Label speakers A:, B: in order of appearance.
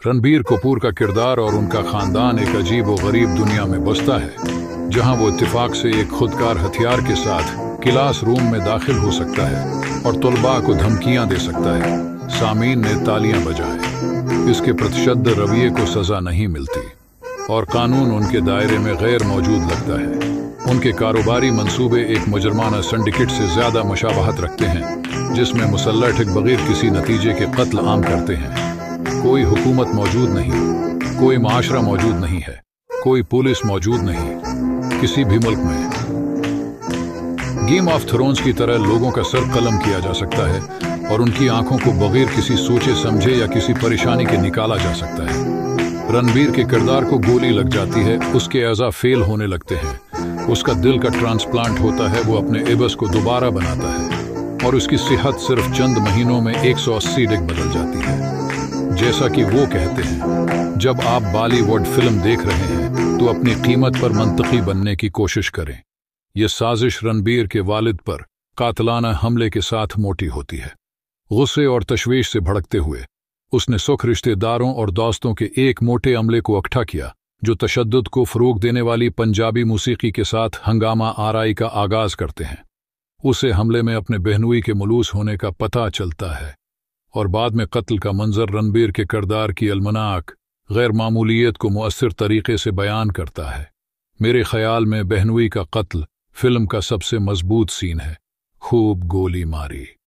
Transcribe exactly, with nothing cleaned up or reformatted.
A: रणबीर कपूर का किरदार और उनका खानदान एक अजीब व गरीब दुनिया में बसता है, जहां वो इत्तेफाक से एक खुदकार हथियार के साथ क्लास रूम में दाखिल हो सकता है और तलबा को धमकियां दे सकता है। सामीन ने तालियां बजाए। इसके प्रतिशद्द रवैये को सजा नहीं मिलती और कानून उनके दायरे में गैर मौजूद लगता है। उनके कारोबारी मंसूबे एक मुजरमाना सिंडिकेट से ज्यादा मुशाबहत रखते हैं, जिसमें मुसल्लह ठग बगैर किसी नतीजे के कत्ल आम करते हैं। कोई हुकूमत मौजूद नहीं, कोई माशरा मौजूद नहीं है, कोई पुलिस मौजूद नहीं किसी भी मुल्क में। गेम ऑफ थ्रोन्स की तरह लोगों का सर कलम किया जा सकता है और उनकी आंखों को बगैर किसी सोचे समझे या किसी परेशानी के निकाला जा सकता है। रणबीर के किरदार को गोली लग जाती है, उसके अज़ा फेल होने लगते हैं, उसका दिल का ट्रांसप्लांट होता है, वो अपने एबस को दोबारा बनाता है और उसकी सेहत सिर्फ चंद महीनों में एक सौ अस्सी डिग बदल जाती है। जैसा कि वो कहते हैं, जब आप बॉलीवुड फिल्म देख रहे हैं तो अपनी कीमत पर मंतकी बनने की कोशिश करें। यह साजिश रणबीर के वालिद पर कातलाना हमले के साथ मोटी होती है। गुस्से और तशवीश से भड़कते हुए उसने सुख रिश्तेदारों और दोस्तों के एक मोटे अमले को इकट्ठा किया, जो तशद्दुद को फरोग देने वाली पंजाबी मूसीकी के साथ हंगामा आराई का आगाज करते हैं। उसे हमले में अपने बहनोई के मुलूस होने का पता चलता है और बाद में कत्ल का मंजर रणबीर के किरदार की अलमनाक गैर मामूलियत को मुअस्सिर तरीके से बयान करता है। मेरे ख्याल में बहनोई का कत्ल फिल्म का सबसे मजबूत सीन है। खूब गोली मारी।